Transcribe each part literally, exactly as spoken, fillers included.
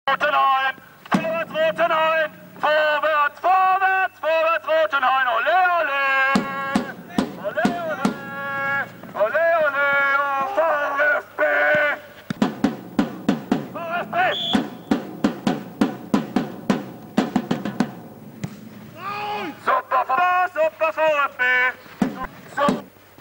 Rotenhain, vorwärts Rotenhain, vorwärts, vorwärts, vorwärts Rotenhain, ole, ole, ole, ole, ole, ole, oh, VfB, VfB. Super, super VfB. Super.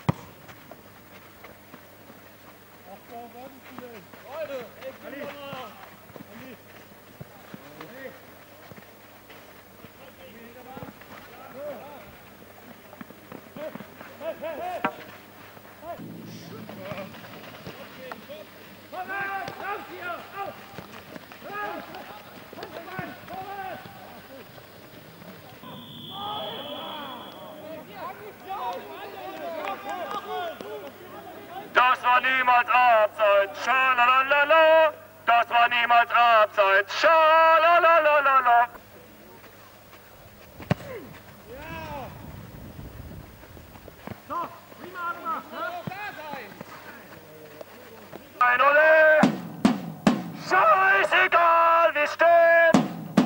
Das war niemals Abseits, schalalalala. Das war niemals Abseits, schalalalala. So, prima gemacht, ne? Ein Ole! Scheißegal, wir stehen!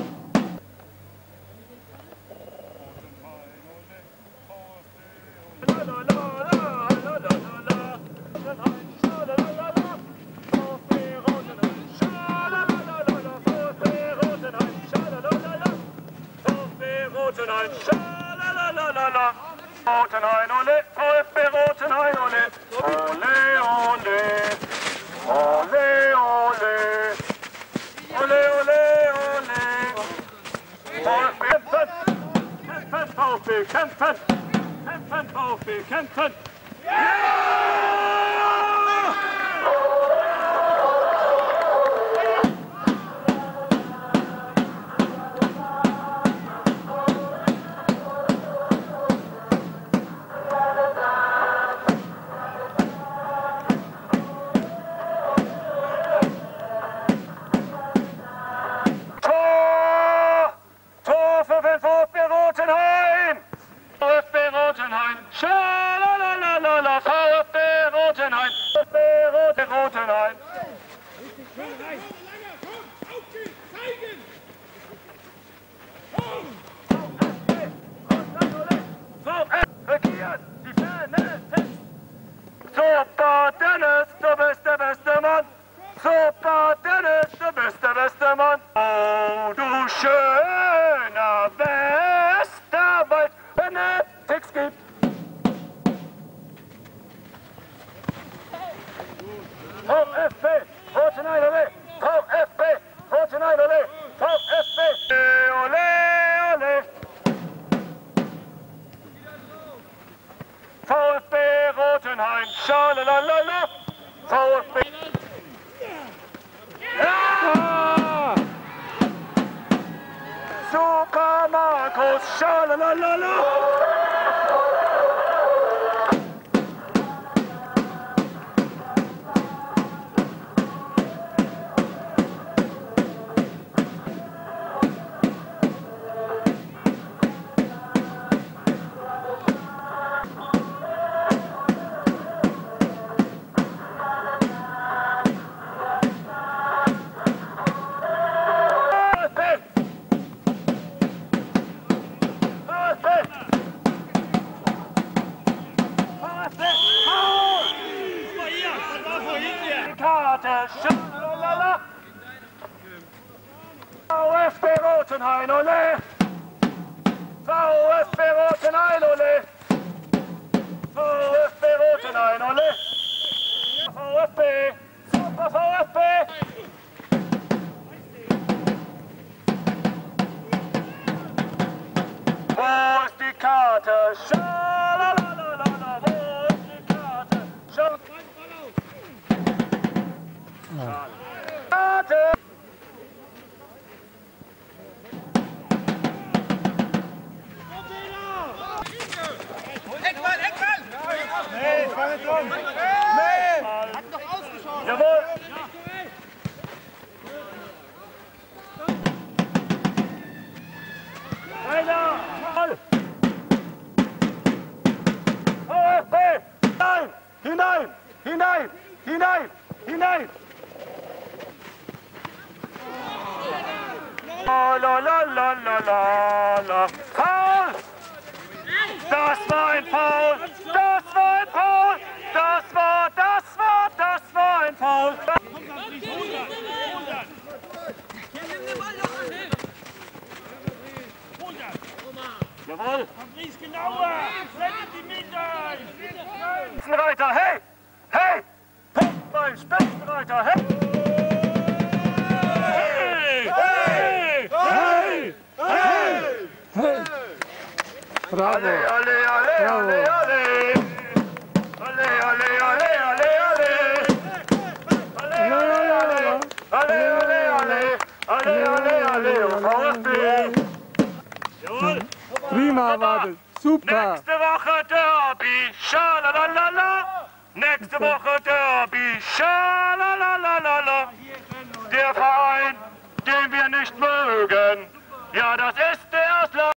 Rotenhain, schalalalala. Rotenhain, ole, VfB Rotenhain, ole, ole, ole, ole, ole, ole, ole, ole. VfB, kämpfen, kämpfen, VfB, kämpfen, kämpfen, VfB, kämpfen. Ja! VfB Rotenhain, schalalalala, VfB Rotenhain, VfB Rotenhain. Richtig schön rein. Komm, aufgehen, zeigen. Komm. VfB, regiert, die Fahne fest. Super, Dennis, du bist der beste Mann. Super, Dennis, du bist der beste Mann. Oh, du schöner Westerwald. Fanatics gibt. VfB, Rotenhain, ole, VfB, Rotenhain, ole, VfB, ole, ole. VfB Rotenhain, schalalalala, VfB. Ja! Super Markus, schalalalala. VfB Rotenhain, ole! VfB Rotenhain, ole! VfB Rotenhain, ole! VfB! Super VfB! Wo ist die Karte? Schalalalala, wo ist die Karte? Schade. Karte! Nee, ich war nicht drum. Nee! Hat doch ausgeschaut. Jawohl! Einer! VfB! Hinein! Hinein! Hinein! Hinein! Hinein! la la la la la la la. Foul! Das war ein Foul! Das war ein Foul! Das war, das war, das war ein Foul! Jawohl! Ries genauer! Setzt die Mitte ein! Spitzenreiter, hey! Hey! Punkt beim Spitzenreiter, hey! Hey! Hey! Hey! Hey! Hey! Bravo! Alle, alle, alle, alle, alle! Alle, alle, alle, alle, alle! Alle, alle, alle! Alle, alle, alle! Alle, alle, alle! Und VfB! Jawohl! Prima war das! Super! Nächste Woche Derby! Schalalalala! Nächste Woche Derby! Schalalalala! Der Verein, den wir nicht mögen, ja, das ist der Erst.